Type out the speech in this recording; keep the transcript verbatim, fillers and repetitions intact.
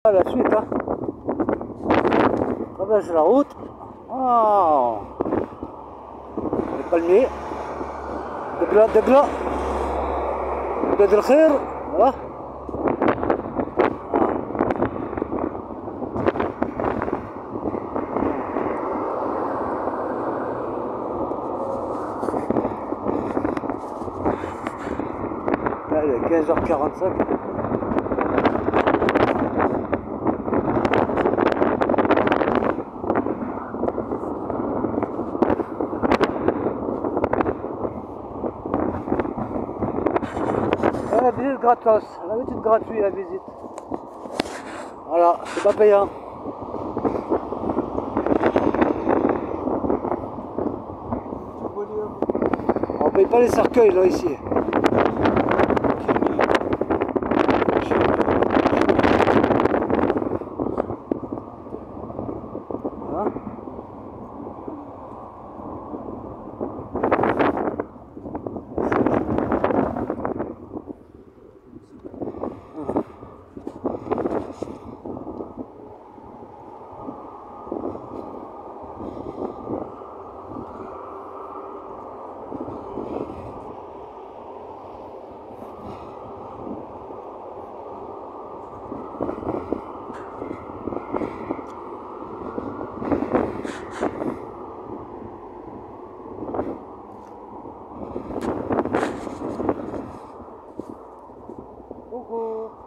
À la suite, hein. Traverse la route. Oh. Les palmiers. دقلة دقلة بلاد الخير. Voilà. Là, il est quinze heures quarante-cinq. La visite gratos, la visite gratuite, la visite. Voilà, c'est pas payant. On paye pas les cercueils là ici. Hein? Coucou.